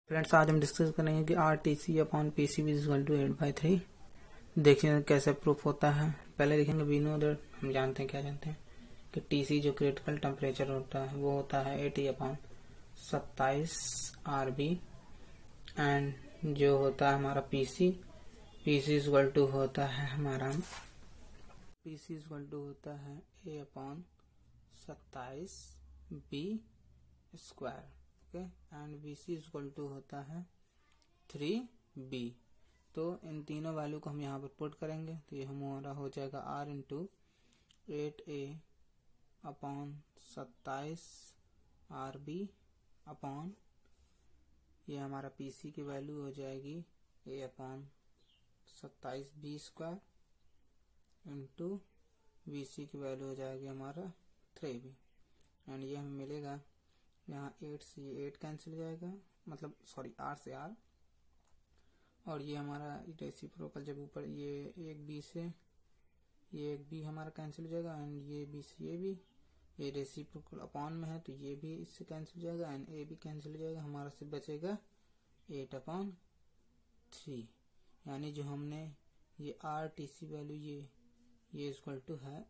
Friends आज हम discuss करेंगे कि R T C upon P C is equal to 8/3। देखिए कैसे प्रूफ होता है। पहले देखेंगे वी नो दैट, हम जानते हैं, क्या जानते हैं कि टी सी जो क्रिटिकल टेम्परेचर होता है वो होता है 80/27 RB। एंड जो होता है हमारा P C is equal to होता है हमारा A/27B²। Okay, and VC is equal to होता है 3B। तो इन तीनों वैल्यू को हम यहाँ पर पुट करेंगे तो ये हमारा हो जाएगा R इंटू 8A/27RB अपॉन ये हमारा PC की वैल्यू हो जाएगी A/27B² इंटू VC की वैल्यू हो जाएगी हमारा 3B। एंड ये हमें मिलेगा यहाँ 8 से 8 कैंसिल हो जाएगा, मतलब सॉरी R से R, और ये हमारा रेसिप्रोकल जब ऊपर ये एक B से ये एक B हमारा कैंसिल हो जाएगा एंड ये B से ये रेसिप्रोकल अपॉन में है तो ये भी इससे कैंसिल हो जाएगा एंड A भी कैंसिल हो जाएगा। हमारा सिर्फ बचेगा 8/3। यानी जो हमने ये RTC वैल्यू ये इक्वल टू है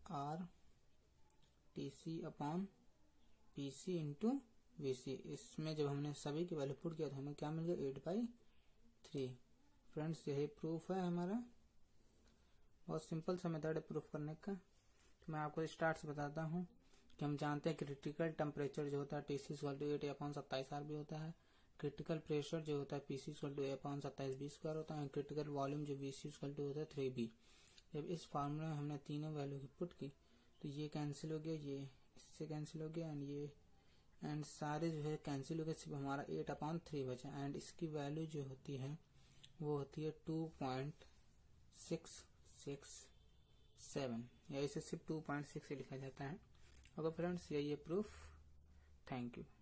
RTC upon PC into VC। इसमें जब हमने सभी की वैल्यू पुट किया तो हमें क्या मिल गया 8/3। फ्रेंड्स यही प्रूफ है हमारा। बहुत सिंपल सा मेथड है प्रूफ करने का। तो मैं आपको स्टार्ट से बताता हूँ कि हम जानते हैं क्रिटिकल टेम्परेचर जो होता है TC इक्वल टू 8A/27RB होता है। क्रिटिकल प्रेशर जो होता है PC इक्वल टू A/27B² होता है। क्रिटिकल वॉल्यूम जो VC इक्वल टू होता है 3B। जब इस फार्मूले में हमने तीनों वैल्यू की पुट की तो ये कैंसिल हो गया, ये इससे कैंसिल हो गया एंड सारे जो है कैंसिल हो गए, सिर्फ हमारा 8/3 बचा। एंड इसकी वैल्यू जो होती है वो होती है 2.667, या इसे सिर्फ 2.6 लिखा जाता है। ओके फ्रेंड्स, यही है प्रूफ। Thank you.